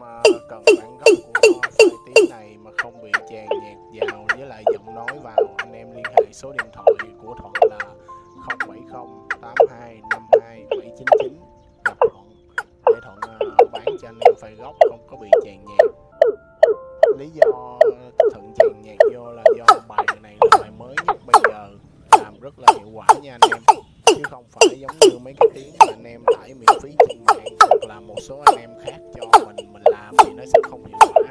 mà cần bản gốc của file tiếng này mà không bị chèn nhạc vào với lại giọng nói vào, anh em liên hệ số điện thoại của Thuận là 07082527799 gặp Thuận để Thuận bán cho anh em file gốc không có bị chèn nhạc. Lý do Thuận chèn nhạc vô là do bài này là bài mới nhất bây giờ, làm rất là hiệu quả nha anh em, chứ không phải giống như mấy cái tiếng mà anh em tải miễn phí trên mạng hoặc là một số anh em khác cho mình làm thì nó sẽ không hiệu quả.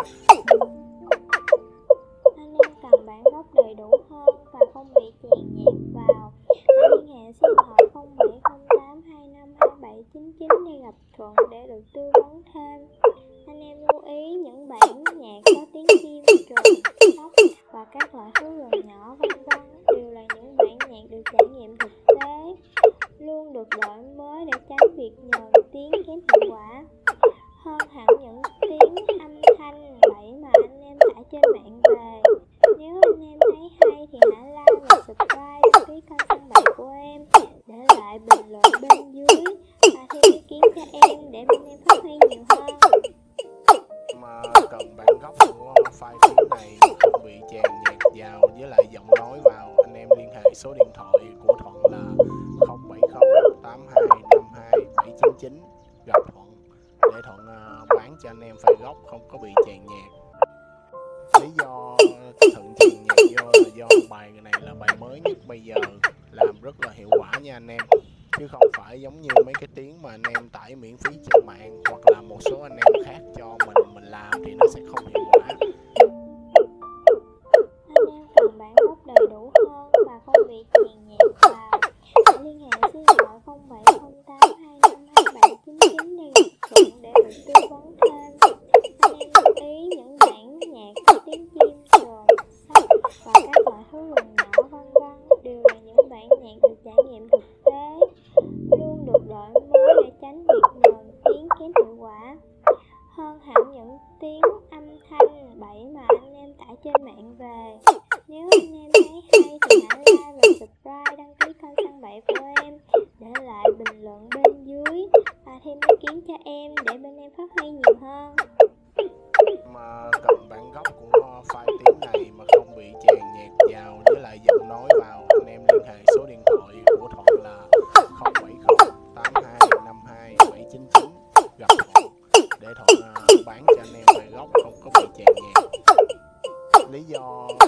Anh em cần bản gốc đầy đủ hơn và không bị chèn nhạc vào, hãy liên hệ số điện thoại 0708252799 để gặp Thuận để được tư vấn thêm. Anh em lưu ý những bản nhạc có tiếng chim, trường, sóc và các loại thú rừng nhỏ vân vân đều là những bản nhạc được trải nghiệm thực tế, luôn được đổi mới để tránh việc nhờn tiếng kém hiệu quả. Hơn hẳn những tiếng âm thanh bậy mà anh em tải trên mạng về. Nếu anh em thấy hay thì hãy like và subscribe đăng ký kênh Săn Bậy của em, để lại bình luận bên dưới và thêm ý kiến cho em để bên em phát huy nhiều hơn. Mà cần bản gốc của file tiếng này không bị chèn nhạc vào với lại giọng nói vào, anh em liên hệ số điện thoại của Thuận là 07082527799 gặp Thuận để Thuận bán cho anh em file gốc không có bị chèn nhạc. Lý do Thuận chèn nhạc vô là do bài này là bài mới nhất bây giờ, làm rất là hiệu quả nha anh em, chứ không phải giống như mấy cái tiếng mà anh em tải miễn phí trên mạng hoặc là một số anh em khác cho mình làm thì nó sẽ không hiệu quả. Anh em cần bản gốc đầy đủ hơn và không bị chèn nhạc vào, hãy liên hệ số điện thoại 0708252799 để gặp Thuận để được tư vấn thêm. Anh em lưu ý những bản nhạc có tiếng chim, trường, sóc và các loại thú rừng nhỏ vân vân đều là những bản nhạc được trải nghiệm thực tế, luôn được đổi mới để tránh việc nhờn tiếng kém hiệu quả. Hơn hẳn những tiếng âm thanh bậy mà anh em tải trên mạng về. Nếu anh em thấy hay thì hãy like và subscribe đăng ký kênh Săn Bậy của em, để lại bình luận bên dưới và thêm ý kiến cho em để bên em phát huy nhiều hơn. Mà cần bản gốc của file tiếng này mà không bị chèn nhạc vào với lại giọng nói vào, anh em liên hệ số điện thoại của Thuận là 07082527799 gặp Thuận để Thuận bán cho anh em file gốc không có bị chèn nhạc. Lý do